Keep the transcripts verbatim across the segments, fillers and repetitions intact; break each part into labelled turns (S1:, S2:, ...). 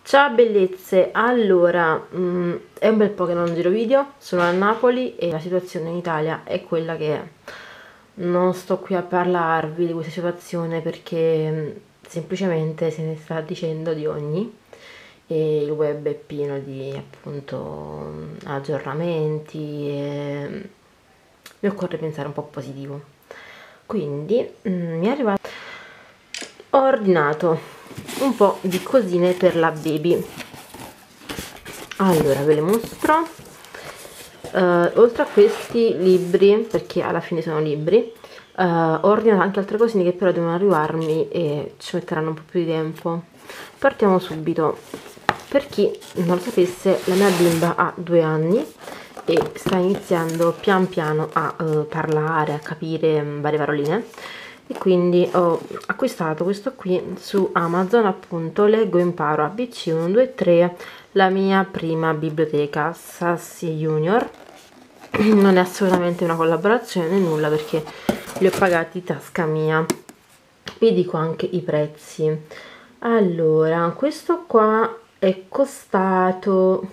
S1: Ciao bellezze, allora mh, è un bel po' che non giro video, sono a Napoli e la situazione in Italia è quella che è. Non sto qui a parlarvi di questa situazione perché mh, semplicemente se ne sta dicendo di ogni e il web è pieno di appunto mh, aggiornamenti e mh, mi occorre pensare un po' positivo. Quindi mh, mi è arrivato, ho ordinato un po' di cosine per la baby. Allora ve le mostro. Uh, oltre a questi libri, perché alla fine sono libri, uh, ho ordinato anche altre cosine che però devono arrivarmi e ci metteranno un po' più di tempo. Partiamo subito. Per chi non lo sapesse, la mia bimba ha due anni e sta iniziando pian piano a uh, parlare, a capire um, varie paroline, e quindi ho acquistato questo qui su Amazon, appunto Leggo Imparo A B C uno due tre, la mia prima biblioteca Sassy Junior. Non è assolutamente una collaborazione né nulla, perché li ho pagati tasca mia. Vi dico anche i prezzi. Allora, questo qua è costato,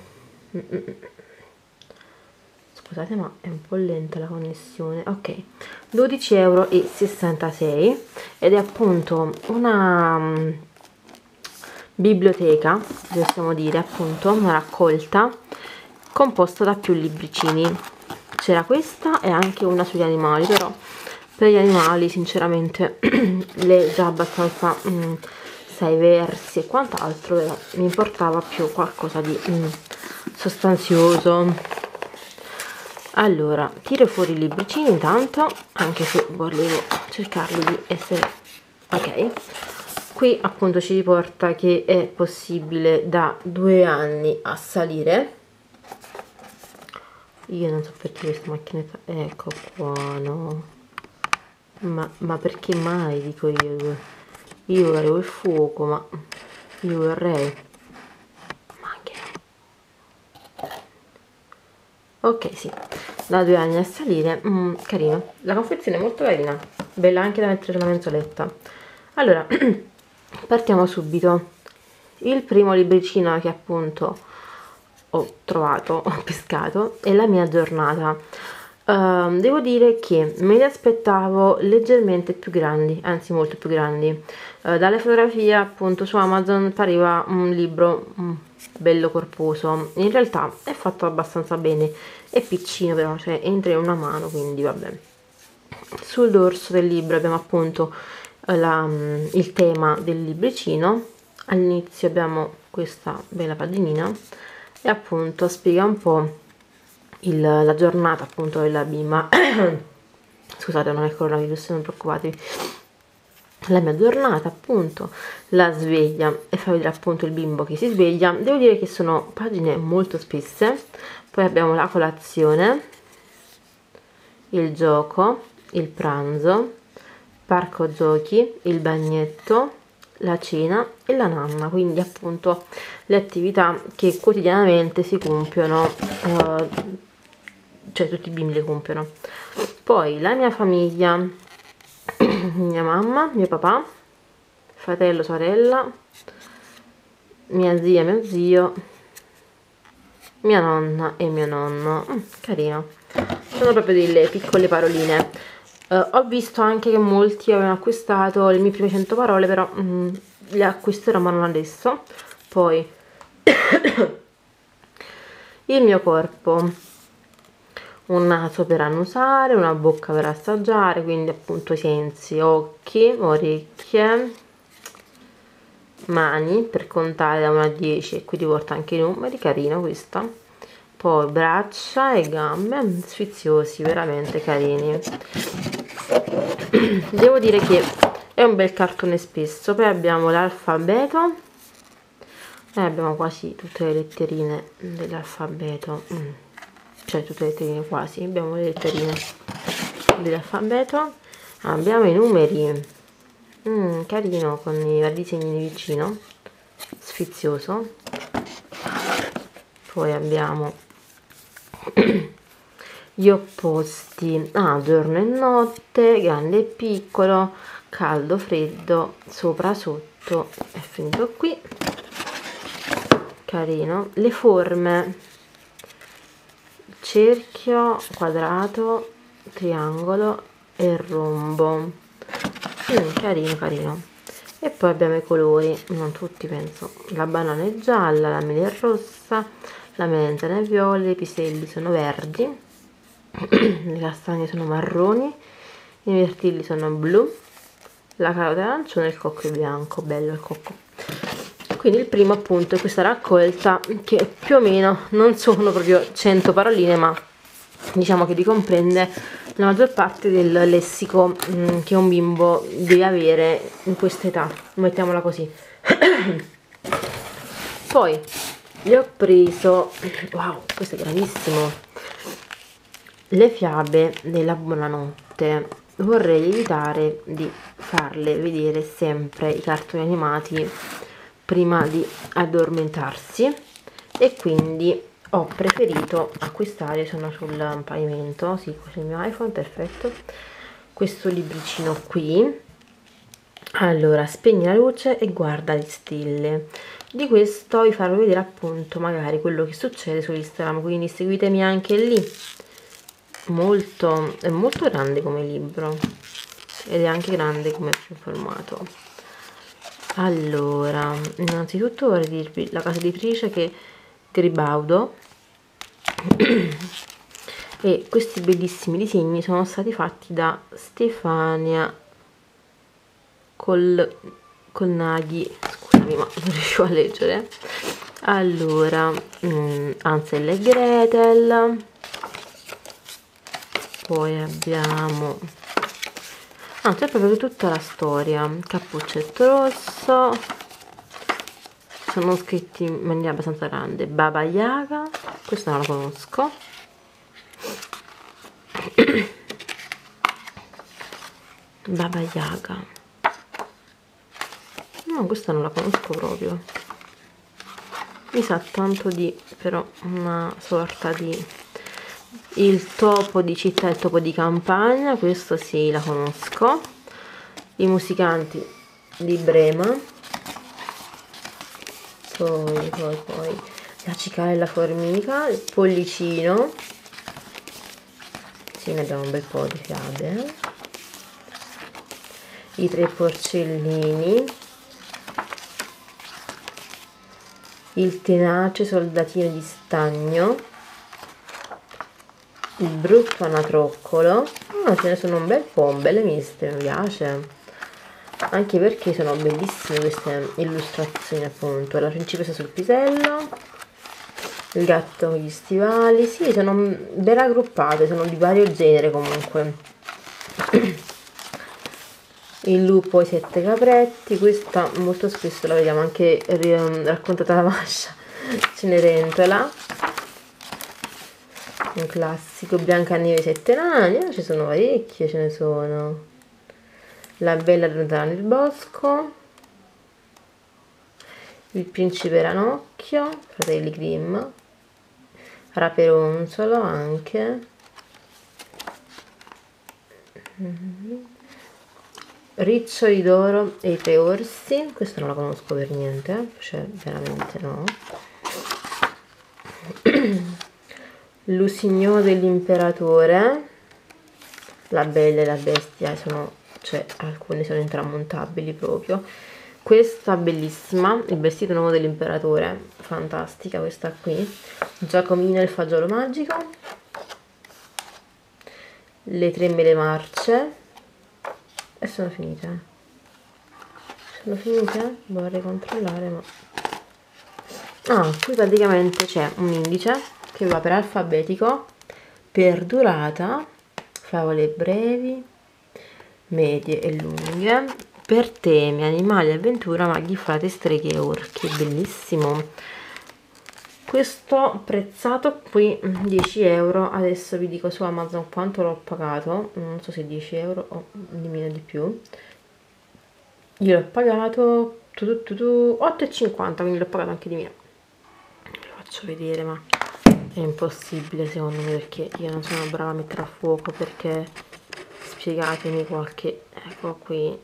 S1: scusate ma è un po' lenta la connessione, ok, dodici euro e sessantasei, ed è appunto una um, biblioteca, possiamo dire, appunto una raccolta composta da più libricini. C'era questa e anche una sugli animali, però per gli animali sinceramente le già abbastanza um, sei versi e quant'altro, però mi importava più qualcosa di um, sostanzioso. Allora, tiro fuori i libricini intanto, anche se volevo cercarli di essere ok. Qui appunto ci riporta che è possibile da due anni a salire. Io non so perché questa macchinetta, ecco qua, no, ma, ma perché mai, dico io, io volevo il fuoco, ma io vorrei, ma anche no. Ok, sì, da due anni a salire, mm, carino, la confezione è molto carina, bella anche da mettere sulla mensoletta. Allora partiamo subito. Il primo libricino che appunto ho trovato, ho pescato, è La mia giornata. Uh, devo dire che me li aspettavo leggermente più grandi, anzi molto più grandi. Uh, dalle fotografie appunto su Amazon pareva un libro um, bello corposo, in realtà è fatto abbastanza bene, è piccino però, cioè entra in una mano, quindi vabbè. Sul dorso del libro abbiamo appunto uh, la, um, il tema del libricino. All'inizio abbiamo questa bella paginina e appunto spiega un po' il, la giornata appunto della bimba. Scusate, non è il coronavirus, non preoccupatevi. La mia giornata, appunto, la sveglia, e fa vedere appunto il bimbo che si sveglia. Devo dire che sono pagine molto spesse. Poi abbiamo la colazione, il gioco, il pranzo, parco giochi, il bagnetto, la cena e la nanna, quindi appunto le attività che quotidianamente si compiono, eh, cioè tutti i bimbi le compiono. Poi la mia famiglia, mia mamma, mio papà, fratello, sorella, mia zia, mio zio, mia nonna e mio nonno. Mm, carino, sono proprio delle piccole paroline. Uh, ho visto anche che molti avevano acquistato le mie prime cento parole, però mm, le acquisterò ma non adesso. Poi il mio corpo, un naso per annusare, una bocca per assaggiare, quindi appunto i sensi, occhi, orecchie, mani per contare da uno a dieci, e qui ti porta anche i numeri, carino questa. Poi braccia e gambe, sfiziosi, veramente carini. Devo dire che è un bel cartone spesso. Poi abbiamo l'alfabeto, e abbiamo quasi tutte le letterine dell'alfabeto, mm. cioè tutte le letterine quasi, abbiamo le letterine dell'alfabeto, abbiamo i numeri, mm, carino, con i vari disegni vicino, sfizioso. Poi abbiamo gli opposti, ah, giorno e notte, grande e piccolo, caldo, freddo, sopra, sotto. È finito qui. carino. Le forme: cerchio, quadrato, triangolo e rombo. Mm, carino carino. E poi abbiamo i colori, non tutti penso. La banana è gialla, la mela è rossa, la melanzana è viola, i piselli sono verdi, le castagne sono marroni, i mirtilli sono blu, la carota è arancione e il cocco è bianco. Bello il cocco. Quindi il primo appunto è questa raccolta, che più o meno non sono proprio cento paroline, ma diciamo che ricomprende la maggior parte del lessico mh, che un bimbo deve avere in questa età, mettiamola così. Poi gli ho preso, wow, questo è gravissimo, le fiabe della buonanotte. Vorrei evitare di farle vedere sempre i cartoni animati prima di addormentarsi, e quindi ho preferito acquistare, sono sul pavimento, sì, con il mio iPhone, perfetto, questo libricino qui. Allora, spegni la luce e guarda le stelle. Di questo vi farò vedere appunto magari quello che succede su Instagram, quindi seguitemi anche lì. Molto, è molto grande come libro ed è anche grande come formato. Allora, innanzitutto vorrei dirvi la casa editrice, che è Gribaudo, e questi bellissimi disegni sono stati fatti da Stefania Col, Colnaghi, scusami ma non riuscivo a leggere. Allora, mh, Hansel e Gretel, poi abbiamo, ah, c'è proprio tutta la storia, Cappuccetto Rosso, sono scritti in maniera abbastanza grande, Baba Yaga, questa non la conosco, Baba Yaga, no, questa non la conosco proprio, mi sa tanto di, però una sorta di il topo di città e il topo di campagna, questo sì, la conosco, i musicanti di Brema, poi poi poi la cicala e la formica, il pollicino, sì, ne abbiamo un bel po' di fiabe, i tre porcellini, il tenace soldatino di stagno, il brutto anatroccolo. Ah, ce ne sono un bel po', belle miste, mi piace, anche perché sono bellissime queste illustrazioni, appunto. La principessa sul pisello, il gatto con gli stivali, sì, sono ben raggruppate, sono di vario genere comunque. Il lupo e i sette capretti, questa molto spesso la vediamo anche raccontata alla Mascia Cenerentola, un classico. Biancaneve e i sette nani, eh, ci sono parecchie, ce ne sono. La bella lontana nel bosco, il principe Ranocchio, fratelli Grimm, Raperonzolo anche, Riccioli d'oro e i tre orsi, questo non la conosco per niente, cioè veramente no. L'usignolo dell'imperatore, la bella e la bestia, sono, cioè alcune sono intramontabili proprio. Questa bellissima, il vestito nuovo dell'imperatore, fantastica questa qui. Giacomino e il fagiolo magico, le tre mele marce, e sono finite. Sono finite? Vorrei controllare, ma ah, qui praticamente c'è un indice che va per alfabetico, per durata, favole brevi, medie e lunghe, per temi, animali, avventura, maghi, frate, streghe e orchi. Bellissimo. Questo prezzato qui dieci euro. Adesso vi dico su Amazon quanto l'ho pagato, non so se dieci euro o di meno di più. Io l'ho pagato tu, tu, tu, tu, otto e cinquanta, quindi l'ho pagato anche di meno. Vi faccio vedere, ma è impossibile secondo me, perché io non sono brava a mettere a fuoco, perché spiegatemi qualche, ecco qui,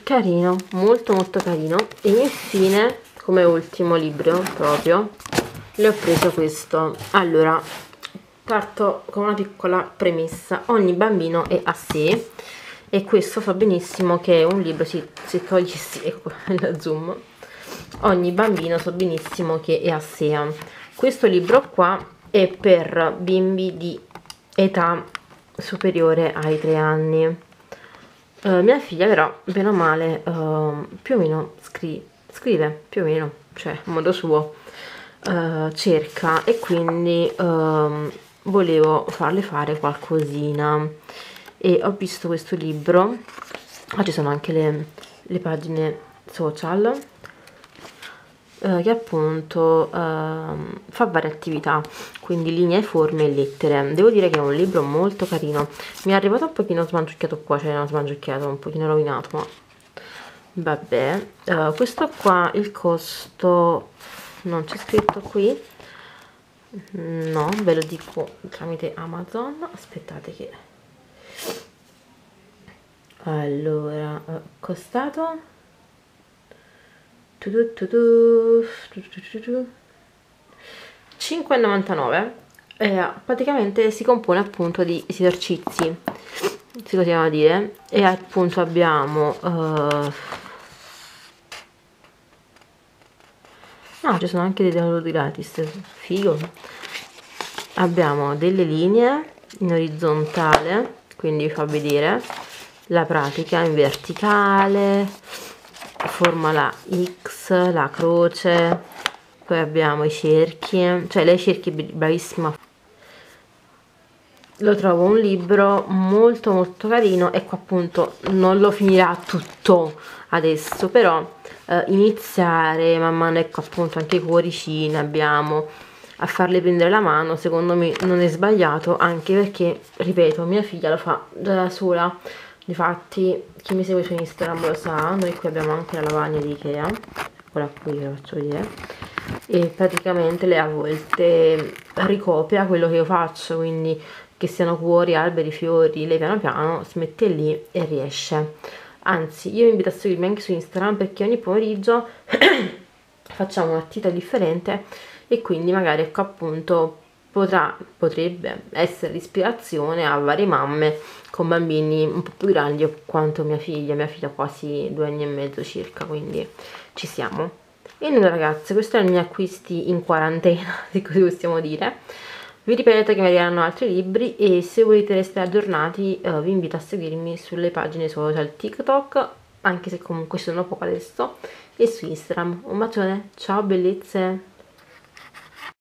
S1: carino, molto molto carino. E infine, come ultimo libro proprio, le ho preso questo. Allora, parto con una piccola premessa: ogni bambino è a sé, e questo so benissimo che è un libro, si, si toglie, sì, ecco la zoom, ogni bambino so benissimo che è a sé. Questo libro qua è per bimbi di età superiore ai tre anni. Uh, mia figlia però, bene o male, uh, più o meno scri scrive, più o meno, cioè in modo suo, uh, cerca, e quindi uh, volevo farle fare qualcosina, e ho visto questo libro. Ah, ci sono anche le, le pagine social, Uh, che appunto uh, fa varie attività, quindi linee, forme e lettere. Devo dire che è un libro molto carino. Mi è arrivato un pochino smangiucchiato qua, cioè non smangiucchiato, un pochino rovinato, ma vabbè. Uh, questo qua, il costo non c'è scritto qui, no, ve lo dico tramite Amazon. Aspettate che allora, uh, costato cinque e novantanove. Eh, praticamente si compone appunto di esercizi, si poteva dire, e appunto abbiamo uh... no, ci sono anche dei download gratis, figo. Abbiamo delle linee in orizzontale, quindi vi fa vedere la pratica, in verticale forma la X, la croce, poi abbiamo i cerchi, cioè lei cerchi, bravissima. Lo trovo un libro molto molto carino. Ecco, appunto non lo finirà tutto adesso, però eh, iniziare man mano, ecco appunto anche i cuoricini abbiamo, a farle prendere la mano, secondo me non è sbagliato, anche perché, ripeto, mia figlia lo fa da sola. Difatti, chi mi segue su Instagram lo sa, noi qui abbiamo anche la lavagna di Ikea, eccola qui, ve la faccio vedere, e praticamente lei a volte ricopia quello che io faccio, quindi che siano cuori, alberi, fiori, lei piano piano si mette lì e riesce. Anzi, io vi invito a seguirmi anche su Instagram, perché ogni pomeriggio facciamo un'attività differente, e quindi magari, ecco appunto, potrà, potrebbe essere l'ispirazione a varie mamme con bambini un po' più grandi, o quanto mia figlia, mia figlia ha quasi due anni e mezzo circa, quindi ci siamo. E nulla ragazze, questi erano i miei acquisti in quarantena, se così possiamo dire. Vi ripeto che mi arriveranno altri libri, e se volete restare aggiornati eh, vi invito a seguirmi sulle pagine social TikTok, anche se comunque ci sono poco adesso, e su Instagram. Un bacione, ciao bellezze!